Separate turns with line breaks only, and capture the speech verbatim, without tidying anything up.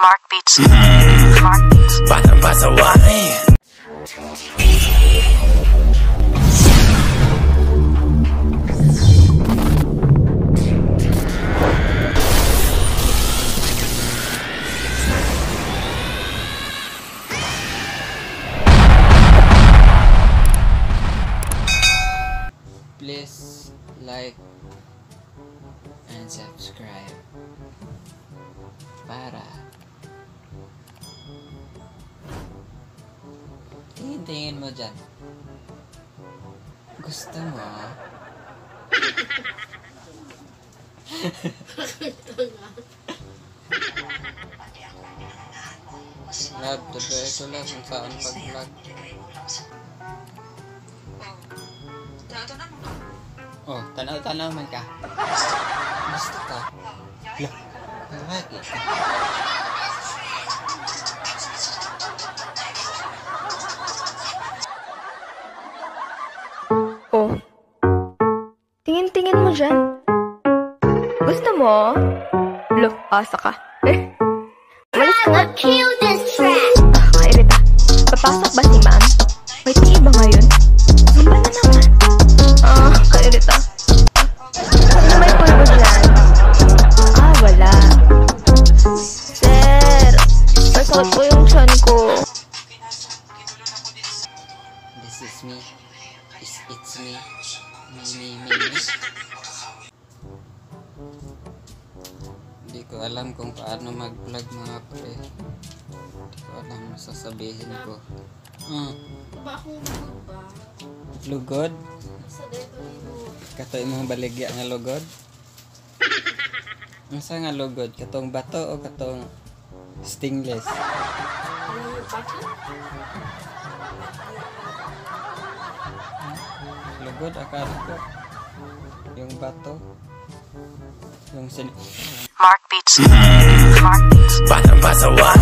Mark Beats. Mark Beats.
Paano pasawain?
Please like and subscribe para tingin-tingin mo dyan. Gusto mo? Lab, tuloy ito lang kung saan pag-vlog. Oh, tanaw-tanaw man ka. Gusto ka? Look, lagi.
Oh, tingin-tingin mo dyan. Gusto mo? Look, asa ka. Eh, walis ka nga. Ah, kairita. Papasok ba si ma'am? May tii ba ngayon? Sumpa na naman. Ah, kairita. Ano may pulbo dyan? Ah, wala. Sir, masakit po yung tiyan ko.
This is me. It's, it's me. Me, me, me, me. Hindi ko alam kung paano mag-vlog mga pre. Hindi ko alam ang sasabihin ko. Hmm.
Ba akong lugod ba?
Lugod?
Sa dito nito.
Kato imong baligya nga lugod? Masa nga lugod? Katong bato o katong stingless?
Ano yung bato?
Lugod akala ko. Yung bato. Yung sin...
Mark Beats. Mark Beats.
Paano pasawain?